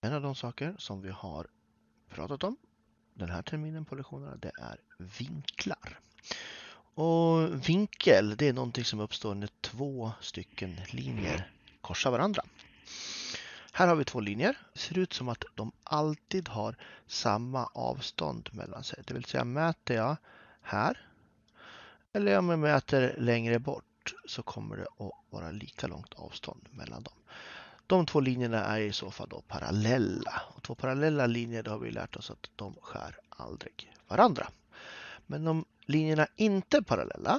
En av de saker som vi har pratat om den här terminen på lektionerna, det är vinklar. Och vinkel, det är någonting som uppstår när två stycken linjer korsar varandra. Här har vi två linjer. Det ser ut som att de alltid har samma avstånd mellan sig. Det vill säga mäter jag här eller om jag mäter längre bort så kommer det att vara lika långt avstånd mellan dem. De två linjerna är i så fall då parallella. Och två parallella linjer, då har vi lärt oss att de skär aldrig varandra. Men om linjerna inte är parallella,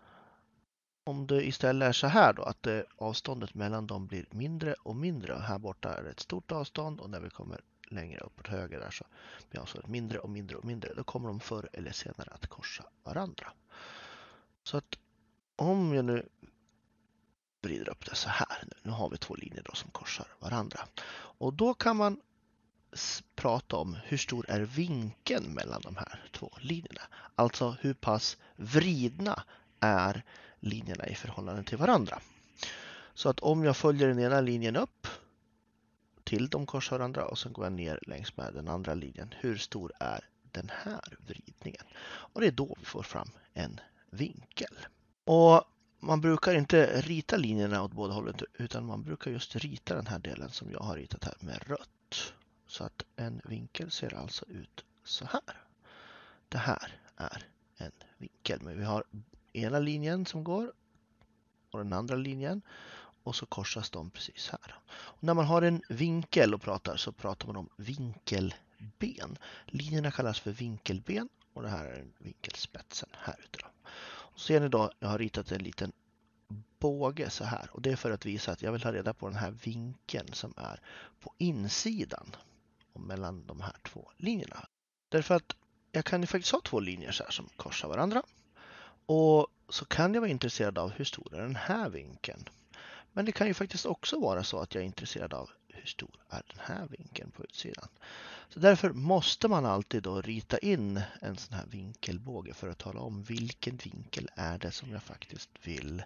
om det istället är så här då, att avståndet mellan dem blir mindre och mindre. Och här borta är det ett stort avstånd och när vi kommer längre uppåt höger där så blir avståndet mindre och mindre och mindre. Då kommer de förr eller senare att korsa varandra. Så att om jag nu vrider upp det så här. Nu har vi två linjer då som korsar varandra. Och då kan man prata om hur stor är vinkeln mellan de här två linjerna. Alltså hur pass vridna är linjerna i förhållande till varandra. Så att om jag följer den ena linjen upp till de korsar varandra och sen går jag ner längs med den andra linjen. Hur stor är den här vridningen? Och det är då vi får fram en vinkel. Och man brukar inte rita linjerna åt båda hållen utan man brukar just rita den här delen som jag har ritat här med rött. Så att en vinkel ser alltså ut så här. Det här är en vinkel. Men vi har ena linjen som går och den andra linjen och så korsas de precis här. Och när man har en vinkel och pratar så pratar man om vinkelben. Linjerna kallas för vinkelben och det här är vinkelspetsen här ute. Och ser ni då, jag har ritat en liten båge så här och det är för att visa att jag vill ha reda på den här vinkeln som är på insidan och mellan de här två linjerna. Därför att jag kan ju faktiskt ha två linjer så här som korsar varandra och så kan jag vara intresserad av hur stor är den här vinkeln. Men det kan ju faktiskt också vara så att jag är intresserad av hur stor är den här vinkeln på utsidan. Så därför måste man alltid då rita in en sån här vinkelbåge för att tala om vilken vinkel är det som jag faktiskt vill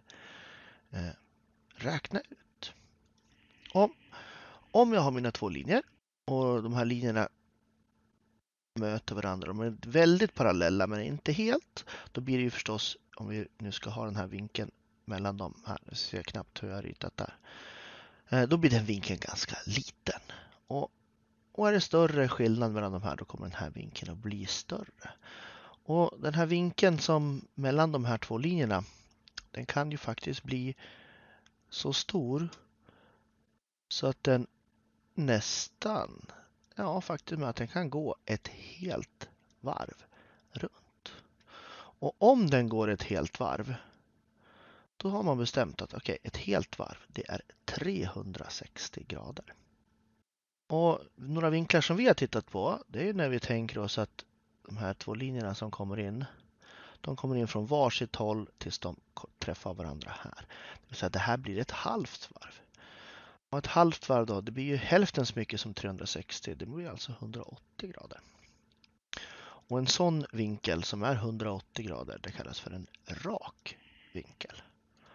räkna ut. Om jag har mina två linjer och de här linjerna möter varandra, de är väldigt parallella men inte helt, då blir det ju förstås, om vi nu ska ha den här vinkeln mellan dem här, nu ser jag knappt hur jag har ritat där, då blir den vinkeln ganska liten. Och är det större skillnad mellan de här, då kommer den här vinkeln att bli större. Och den här vinkeln som mellan de här två linjerna, den kan ju faktiskt bli så stor så att den nästan, ja faktiskt med att den kan gå ett helt varv runt. Och om den går ett helt varv, då har man bestämt att okej, ett helt varv, det är 360 grader. Och några vinklar som vi har tittat på, det är när vi tänker oss att de här två linjerna som kommer in, de kommer in från varsitt håll tills de träffar varandra här. Det vill säga att det här blir ett halvt varv. Och ett halvt varv då, det blir ju hälften så mycket som 360, det blir alltså 180 grader. Och en sån vinkel som är 180 grader, det kallas för en rak vinkel.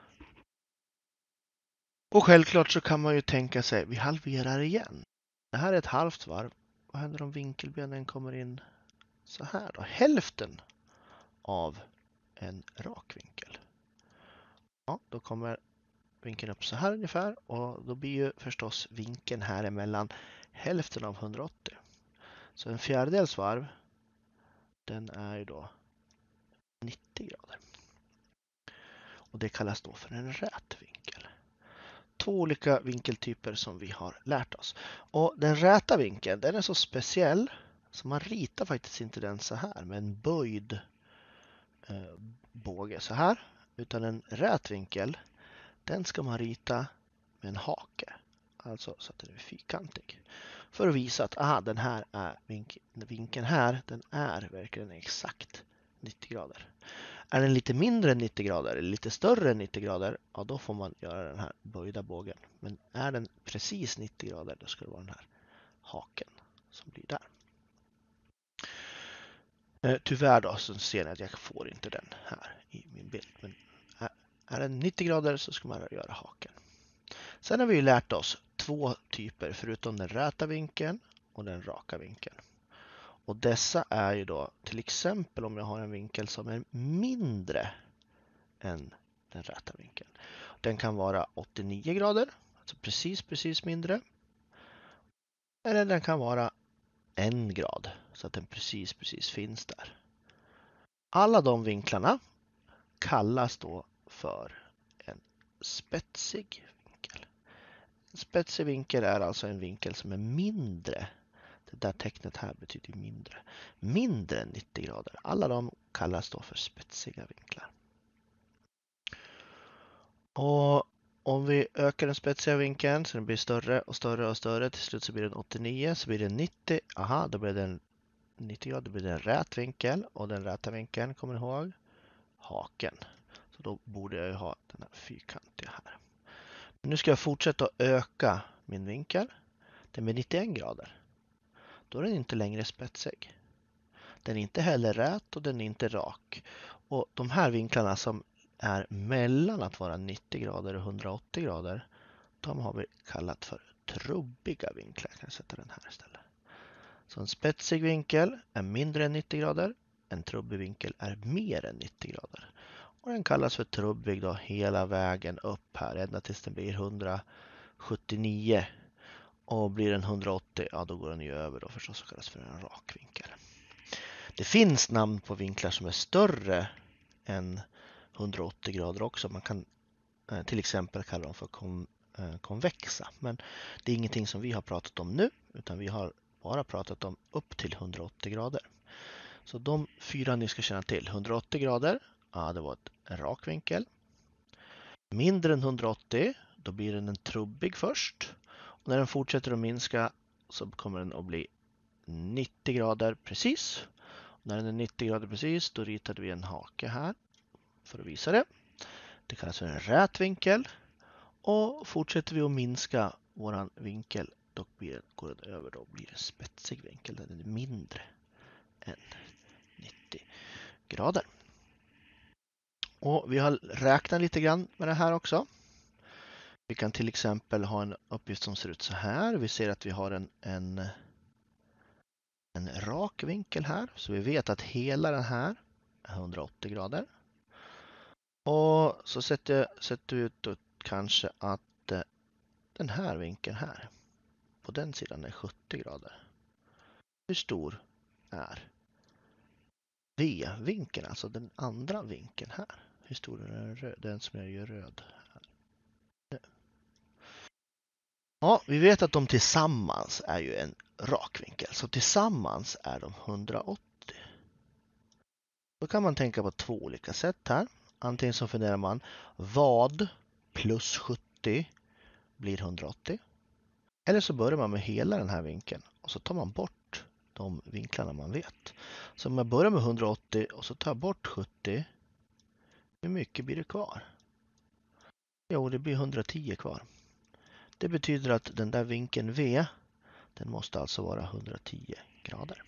Och självklart så kan man ju tänka sig, vi halverar igen. Det här är ett halvt varv. Vad händer om vinkelbenen kommer in så här då? Hälften av en rak vinkel. Ja, då kommer vinkeln upp så här ungefär och då blir ju förstås vinkeln här emellan hälften av 180. Så en fjärdedels varv, den är ju då 90 grader. Och det kallas då för en rät vinkel. Två olika vinkeltyper som vi har lärt oss. Och den räta vinkeln, den är så speciell så man ritar faktiskt inte den så här med en böjd båge så här. Utan en rät vinkel, den ska man rita med en hake. Alltså så att den är fyrkantig. För att visa att den här är vinkeln här, den är verkligen exakt 90 grader. Är den lite mindre än 90 grader eller lite större än 90 grader, ja då får man göra den här böjda bågen. Men är den precis 90 grader, då ska det vara den här haken som blir där. Tyvärr då så ser ni att jag får inte den här i min bild. Men är den 90 grader så ska man göra haken. Sen har vi ju lärt oss två typer förutom den räta vinkeln och den raka vinkeln. Och dessa är ju då till exempel om jag har en vinkel som är mindre än den räta vinkeln. Den kan vara 89 grader, alltså precis mindre. Eller den kan vara 1 grad, så att den precis finns där. Alla de vinklarna kallas då för en spetsig vinkel. En spetsig vinkel är alltså en vinkel som är mindre. Det där tecknet här betyder mindre. Mindre än 90 grader. Alla de kallas då för spetsiga vinklar. Och om vi ökar den spetsiga vinkeln så den blir större och större. Till slut så blir den 89, så blir den 90. Aha, då blir den 90 grader, då blir det en rät vinkel. Och den räta vinkeln, kommer ni ihåg? Haken. Så då borde jag ju ha den här fyrkantiga här. Men nu ska jag fortsätta att öka min vinkel. Den blir 91 grader. Då är den inte längre spetsig. Den är inte heller rät och den är inte rak. Och de här vinklarna som är mellan att vara 90 grader och 180 grader, de har vi kallat för trubbiga vinklar. Jag kan sätta den här istället. Så en spetsig vinkel är mindre än 90 grader. En trubbig vinkel är mer än 90 grader. Och den kallas för trubbig då hela vägen upp här, ända tills den blir 179. Och blir den 180, ja då går den ju över då förstås och kallas för en rak vinkel. Det finns namn på vinklar som är större än 180 grader också. Man kan till exempel kalla dem för konvexa. Men det är ingenting som vi har pratat om nu, utan vi har bara pratat om upp till 180 grader. Så de 4 ni ska känna till. 180 grader, ja det var en rak vinkel. Mindre än 180, då blir den en trubbig först. Och när den fortsätter att minska så kommer den att bli 90 grader precis. Och när den är 90 grader precis, då ritade vi en hake här för att visa det. Det kallas för en rät vinkel. Och fortsätter vi att minska våran vinkel, då går den över, då blir det en spetsig vinkel. Den är mindre än 90 grader. Och vi har räknat lite grann med det här också. Vi kan till exempel ha en uppgift som ser ut så här. Vi ser att vi har en rak vinkel här. Så vi vet att hela den här är 180 grader. Och så sätter vi ut då kanske att den här vinkeln här på den sidan är 70 grader. Hur stor är V-vinkeln, alltså den andra vinkeln här? Hur stor är den som jag gör röd här? Ja, vi vet att de tillsammans är ju en rak vinkel. Så tillsammans är de 180. Då kan man tänka på 2 olika sätt här. Antingen så funderar man vad plus 70 blir 180. Eller så börjar man med hela den här vinkeln och så tar man bort de vinklarna man vet. Så om jag börjar med 180 och så tar jag bort 70, hur mycket blir det kvar? Jo, det blir 110 kvar. Det betyder att den där vinkeln V, den måste alltså vara 110 grader.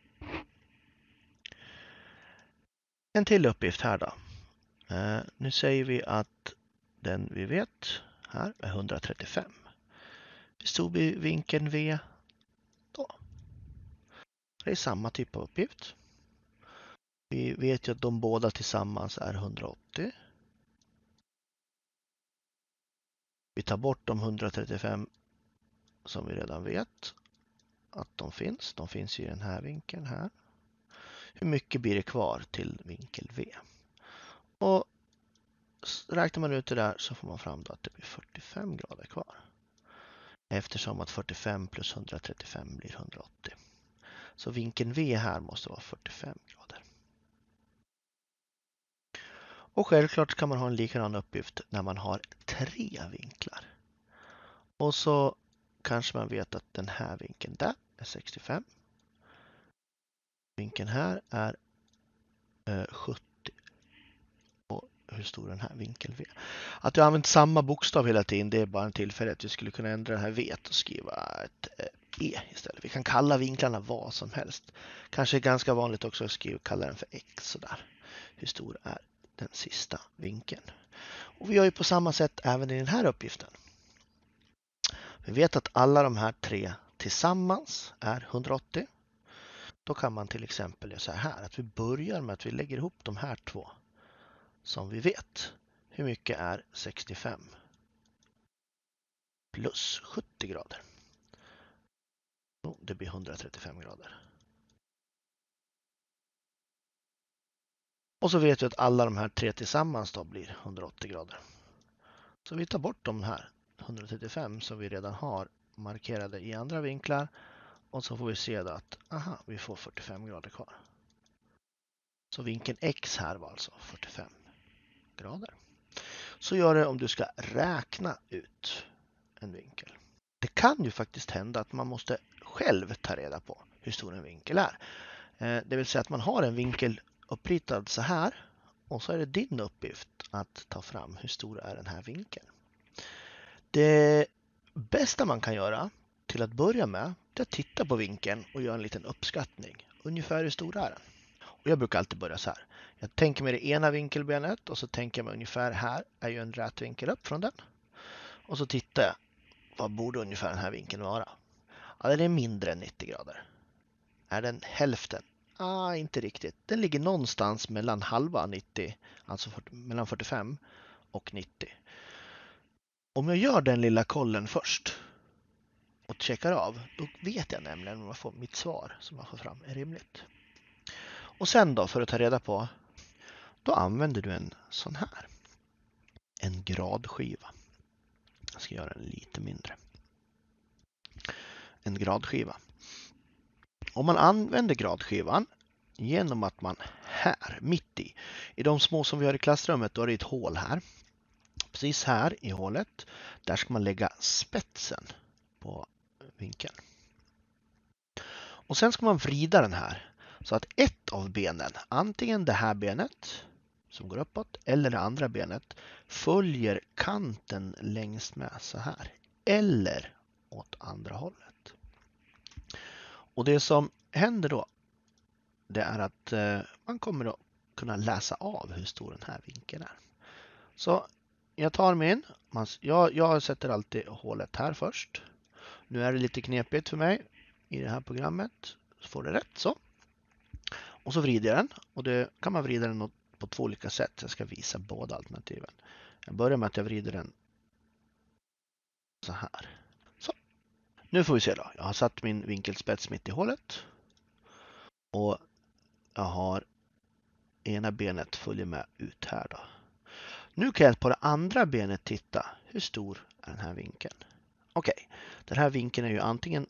En till uppgift här då. Nu säger vi att den vi vet här är 135. Hur stor blir vinkeln V då? Det är samma typ av uppgift. Vi vet ju att de båda tillsammans är 180. Vi tar bort de 135 som vi redan vet att de finns. De finns ju i den här vinkeln här. Hur mycket blir det kvar till vinkel V? Och räknar man ut det där så får man fram då att det blir 45 grader kvar. Eftersom att 45 plus 135 blir 180. Så vinkeln V här måste vara 45 grader. Och självklart kan man ha en likadan uppgift när man har 3 vinklar. Och så kanske man vet att den här vinkeln där är 65. Vinkeln här är 70. Och hur stor den här vinkeln V? Att jag använt samma bokstav hela tiden, det är bara en tillfällighet. Vi skulle kunna ändra den här V och skriva ett E istället. Vi kan kalla vinklarna vad som helst. Kanske är ganska vanligt också att kalla den för X sådär. Hur stor är den sista vinkeln? Och vi gör ju på samma sätt även i den här uppgiften. Vi vet att alla de här tre tillsammans är 180. Då kan man till exempel göra så här att vi börjar med att vi lägger ihop de här två som vi vet. Hur mycket är 65 plus 70 grader? Det blir 135 grader. Och så vet vi att alla de här tre tillsammans då blir 180 grader. Så vi tar bort de här 135 som vi redan har markerade i andra vinklar. Och så får vi se då att vi får 45 grader kvar. Så vinkeln X här var alltså 45 grader. Så gör det om du ska räkna ut en vinkel. Det kan ju faktiskt hända att man måste själv ta reda på hur stor en vinkel är. Det vill säga att man har en vinkel uppritad så här och så är det din uppgift att ta fram hur stor är den här vinkeln. Det bästa man kan göra till att börja med är att titta på vinkeln och göra en liten uppskattning. Ungefär hur stor är den? Och jag brukar alltid börja så här. Jag tänker mig det ena vinkelbenet och så tänker jag mig ungefär här är ju en rät vinkel upp från den. Och så tittar jag. Vad borde ungefär den här vinkeln vara? Ja, den är mindre än 90 grader. Är den hälften? Inte riktigt. Den ligger någonstans mellan halva 90, alltså mellan 45 och 90. Om jag gör den lilla kollen först och checkar av, då vet jag nämligen om jag får mitt svar som jag får fram är rimligt. Och sen då, för att ta reda på, då använder du en sån här. En gradskiva. Jag ska göra den lite mindre. En gradskiva. Om man använder gradskivan genom att man här, mitt i de små som vi har i klassrummet, då är det ett hål här. Precis här i hålet, där ska man lägga spetsen på vinkeln. Och sen ska man vrida den här så att ett av benen, antingen det här benet som går uppåt eller det andra benet, följer kanten längs med så här. Eller åt andra hållet. Och det som händer då, det är att man kommer att kunna läsa av hur stor den här vinkeln är. Så jag tar min, jag sätter alltid hålet här först. Nu är det lite knepigt för mig i det här programmet. Så får det rätt så. Och så vrider jag den. Och det kan man vrida den på två olika sätt. Jag ska visa båda alternativen. Jag börjar med att jag vrider den så här. Så. Nu får vi se då. Jag har satt min vinkelspets mitt i hålet. Och jag har ena benet följer med ut här då. Nu kan jag på det andra benet titta. Hur stor är den här vinkeln? Okej, den här vinkeln är ju antingen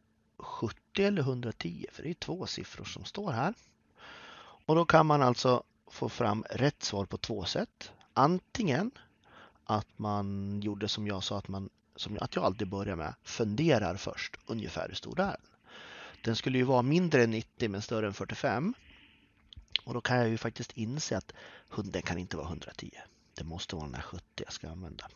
70 eller 110. För det är två siffror som står här. Och då kan man alltså få fram rätt svar på två sätt. Antingen att man gjorde som jag sa att jag alltid börjar med. Funderar först ungefär hur stor är den. Den skulle ju vara mindre än 90 men större än 45. Och då kan jag ju faktiskt inse att den kan inte vara 110. Det måste vara den här 70 jag ska använda.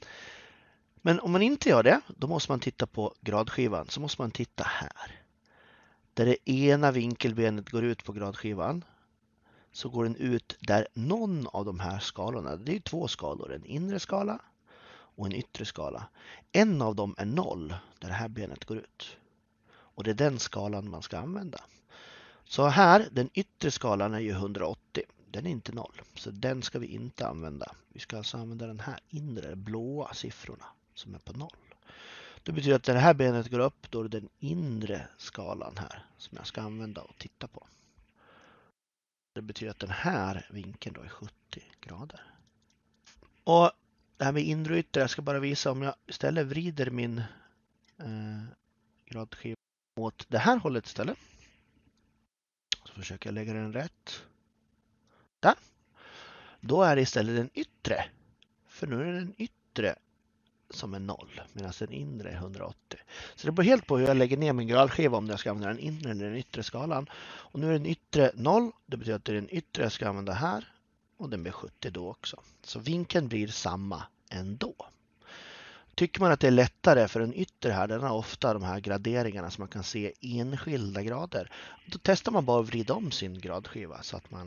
Men om man inte gör det, då måste man titta på gradskivan. Så måste man titta här. Där det ena vinkelbenet går ut på gradskivan. Så går den ut där någon av de här skalorna. Det är två skalor. En inre skala och en yttre skala. En av dem är 0 där det här benet går ut. Och det är den skalan man ska använda. Så här, den yttre skalan är ju 180. Den är inte 0. Så den ska vi inte använda. Vi ska alltså använda den här inre blåa siffrorna som är på 0. Det betyder att när det här benet går upp, då är det den inre skalan här som jag ska använda och titta på. Det betyder att den här vinkeln då är 70 grader. Och det här med inre och yttre, jag ska bara visa om jag istället vrider min gradskiva åt det här hållet istället. Så försöker jag lägga den rätt. Där. Då är det istället den yttre. För nu är det den yttre som är 0 medan den inre är 180. Så det beror helt på hur jag lägger ner min gradskiva om jag ska använda den inre eller den yttre skalan. Och nu är den yttre 0. Det betyder att det är den yttre jag ska använda här. Och den blir 70 då också. Så vinkeln blir samma ändå. Tycker man att det är lättare för den yttre här, den har ofta de här graderingarna som man kan se enskilda grader. Då testar man bara att vrida om sin gradskiva så att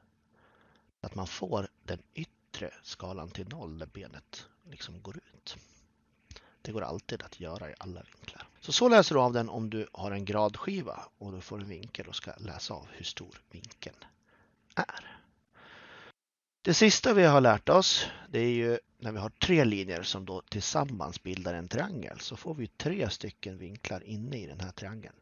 man får den yttre skalan till 0 där benet liksom går ut. Det går alltid att göra i alla vinklar. Så läser du av den om du har en gradskiva och du får en vinkel och ska läsa av hur stor vinkeln är. Det sista vi har lärt oss, det är ju när vi har 3 linjer som då tillsammans bildar en triangel, så får vi 3 stycken vinklar inne i den här triangeln.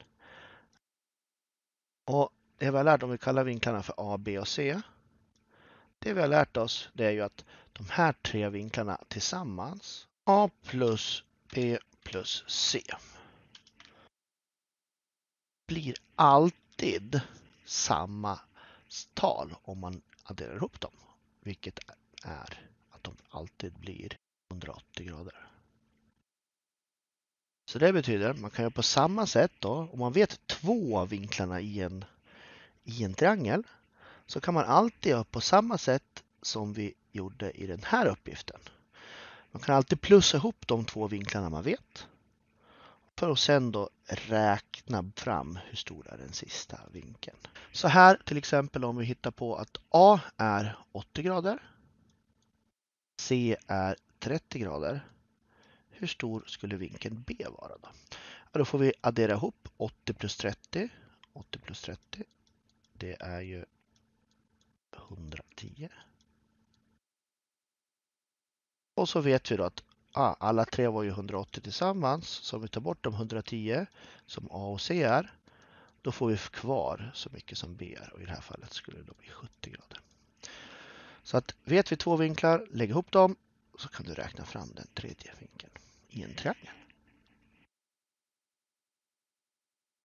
Och det vi har lärt, om vi kallar vinklarna för A, B och C. Det vi har lärt oss, det är ju att de här 3 vinklarna tillsammans, A plus B plus C, blir alltid samma tal om man adderar ihop dem. Vilket är att de alltid blir 180 grader. Så det betyder att man kan göra på samma sätt då. Om man vet 2 av vinklarna i en triangel, så kan man alltid göra på samma sätt som vi gjorde i den här uppgiften. Man kan alltid plussa ihop de 2 vinklarna man vet. För att sedan då räkna fram hur stor är den sista vinkeln. Så här till exempel om vi hittar på att A är 80 grader. C är 30 grader. Hur stor skulle vinkeln B vara då? Ja, då får vi addera ihop 80 plus 30. 80 plus 30. Det är ju 110. Och så vet vi då att alla 3 var ju 180 tillsammans. Så om vi tar bort de 110 som A och C är, då får vi kvar så mycket som B är. Och i det här fallet skulle det då bli 70 grader. Så att vet vi 2 vinklar, lägg ihop dem, så kan du räkna fram den tredje vinkeln i en triangel.